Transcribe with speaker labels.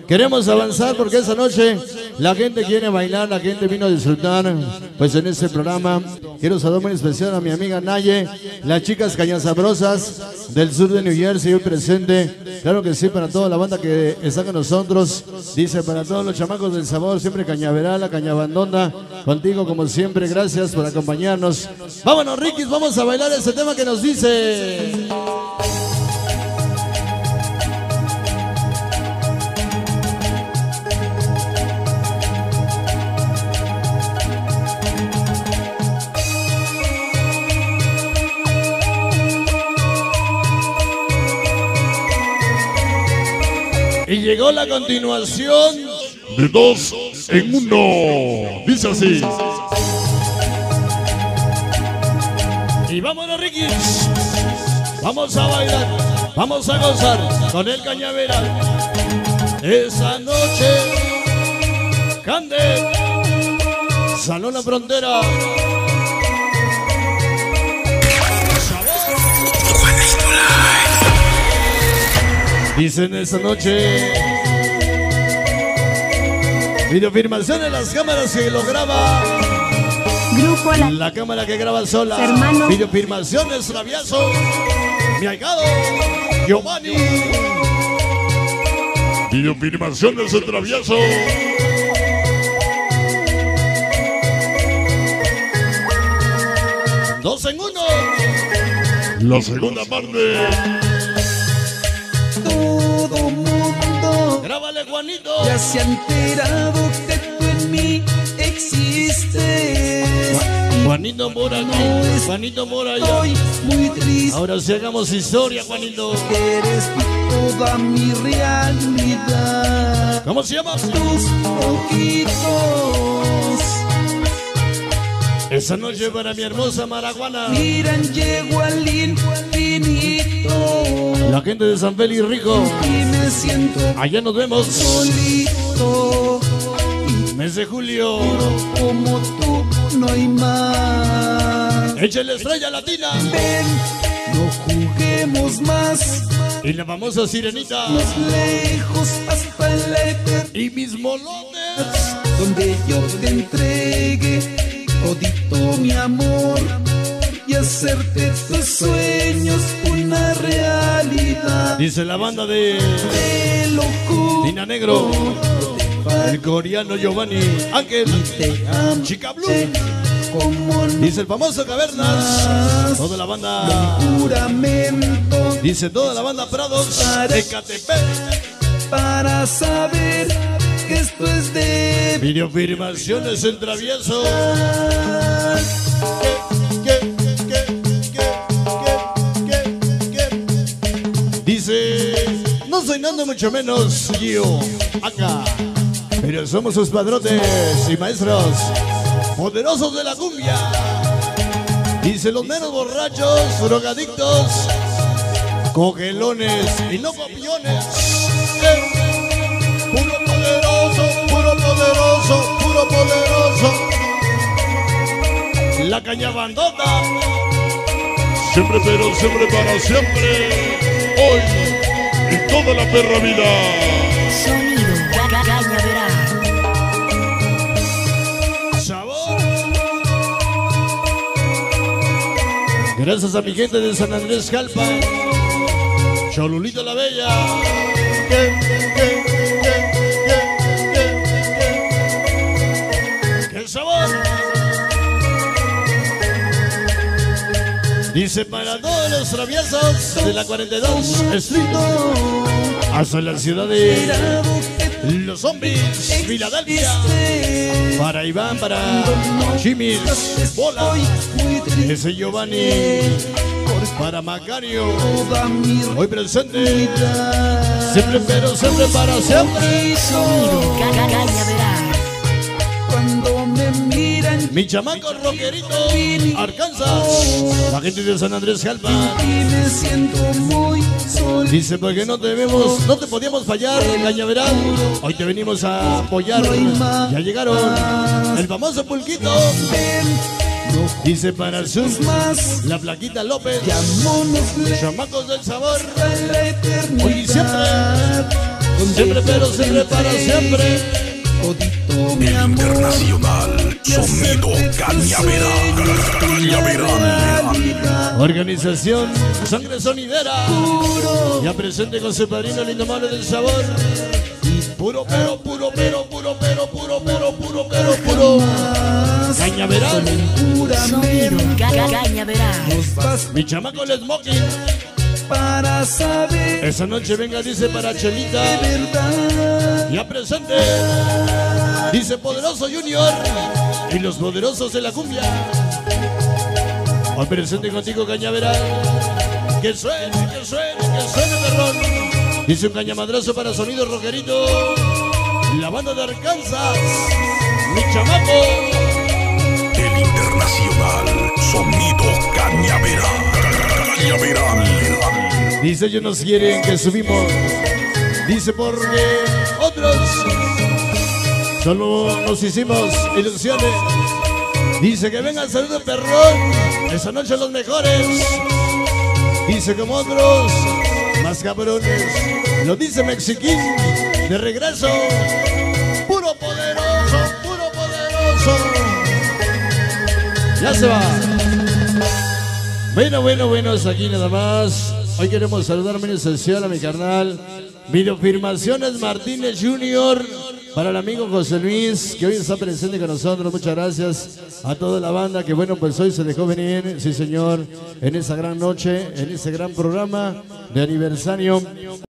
Speaker 1: Queremos avanzar porque esa noche la gente quiere bailar, la gente vino a disfrutar. Pues en este programa quiero saludar muy especial a mi amiga Naye, las chicas cañasabrosas del sur de New Jersey hoy presente. Claro que sí, para toda la banda que está con nosotros. Dice para todos los chamacos del sabor, siempre Cañaveral, la Cañabandonda, contigo como siempre, gracias por acompañarnos. Vámonos, Riquis, vamos a bailar ese tema que nos dice. Y llegó la continuación
Speaker 2: de 2 en 1. Dice así.
Speaker 1: Y vámonos, Riquis. Vamos a bailar, vamos a gozar con el Cañaveral. Esa noche, Cande, Salón La Frontera. Dicen esta noche videofirmación en las cámaras que lo graba
Speaker 3: Grupo
Speaker 1: la cámara que graba sola.
Speaker 3: Hermano.
Speaker 1: Videofirmaciones Travieso, mi ahijado Giovanni.
Speaker 2: Videofirmaciones de Travieso.
Speaker 1: Dos en uno.
Speaker 2: La segunda parte.
Speaker 4: Todo mundo
Speaker 1: Grábale, Juanito.
Speaker 4: ya se ha enterado que tú en mí existes.
Speaker 1: Juanito Mora aquí. Juanito Mora allá.
Speaker 4: Estoy muy triste,
Speaker 1: Ahora sí hagamos historia, Juanito.
Speaker 4: que eres tú toda mi realidad.
Speaker 1: ¿Cómo se llama?
Speaker 4: Tus ojitos
Speaker 1: Esa noche para mi hermosa Maraguana.
Speaker 4: miran, llego al infinito
Speaker 1: La gente de San Félix Rico.
Speaker 4: y me siento
Speaker 1: Allá nos vemos.
Speaker 4: solito.
Speaker 1: Mes de julio.
Speaker 4: Como tú no hay más.
Speaker 1: Échale Estrella Latina.
Speaker 4: Ven, no juguemos más.
Speaker 1: Y la famosa Sirenita.
Speaker 4: Más lejos hasta el éter,
Speaker 1: Y mis molones.
Speaker 4: donde yo te entregue todito mi amor y hacerte tus sueños una realidad.
Speaker 1: Dice la banda de
Speaker 4: Te lo juro,
Speaker 1: Dina Negro, el coreano Giovanni, Ángel,
Speaker 4: te amo
Speaker 1: Chica Blue.
Speaker 4: como no
Speaker 1: Dice el famoso Cavernas. Toda la banda.
Speaker 4: juramento
Speaker 1: Dice toda la banda Prados. Ecatepec.
Speaker 4: para saber que esto es de
Speaker 1: Videofirmaciones en Travieso. Dice, no soy nada mucho menos yo acá, pero somos sus padrotes y maestros poderosos de la cumbia. Dice los menos borrachos, drogadictos, cogelones y no copiones. Puro poderoso, puro poderoso, puro poderoso. La Cañabandonda.
Speaker 2: Siempre, pero siempre, para siempre. Hoy y toda la perra vida.
Speaker 3: Sonido Cañaveral.
Speaker 1: Sabor. Gracias a mi gente de San Andrés Jalpa. Cholulito la Bella. ¡Qué sabor! Dice para todos los traviesos de la 42 Street hasta la ciudad de Los Zombies, Filadelfia. Para Iván, para Jimmy, Bola, ese Giovanni, para Macario,
Speaker 4: toda mi
Speaker 1: hoy presente,
Speaker 4: realidad.
Speaker 1: siempre pero siempre para siempre.
Speaker 3: Sonido Cañaveral.
Speaker 4: Cuando me miran
Speaker 1: Mi chamaco rockerito, Arkansas, la gente de San Andrés Jalpa.
Speaker 4: y me siento muy solito.
Speaker 1: Dice, porque no te vemos, no te podíamos fallar, Cañaveral. Hoy te venimos a apoyar. Ya llegaron el famoso Pulquito. Dice para sus
Speaker 4: Más
Speaker 1: la Plaquita López,
Speaker 4: llamémonos
Speaker 1: chamacos del sabor.
Speaker 4: a la
Speaker 1: Hoy y siempre.
Speaker 4: eternidad.
Speaker 2: Siempre, pero siempre, para siempre.
Speaker 4: Todito mi
Speaker 5: El
Speaker 4: amor.
Speaker 5: internacional sonido cañaveral.
Speaker 1: Organización Sangre Sonidera. Ya presente con su padrino el indomable del sabor. Puro pero, puro pero, puro pero, puro pero, puro pero, puro. Cañaveral.
Speaker 3: Sonido Cañaveral.
Speaker 4: Nos vas
Speaker 1: Mi chamaco el smoking.
Speaker 4: para saber
Speaker 1: Esa noche venga, dice para Chelita.
Speaker 4: verdad.
Speaker 1: Ya presente. Dice Poderoso Junior. Y los poderosos de la cumbia. Hoy presente contigo, Cañaveral. Que suene, que suene, que suene, perrón. Dice un cañamadrazo para sonido rockerito. La banda de Arkansas. Mi chamaco.
Speaker 5: El internacional sonido cañaveral.
Speaker 1: Dice ellos nos quieren que subimos. Dice porque otros solo nos hicimos ilusiones. Dice que vengan saludos perrón. Esa noche los mejores. Dice como otros más cabrones. Lo dice Mexiquín. De regreso. Puro poderoso, puro poderoso. Ya se va. Bueno, es aquí nada más. Hoy queremos saludar muy especial a mi carnal Videofirmaciones Martínez Jr. Para el amigo José Luis, que hoy está presente con nosotros. Muchas gracias a toda la banda que bueno, pues hoy se dejó venir, sí señor, en esa gran noche, en ese gran programa de aniversario.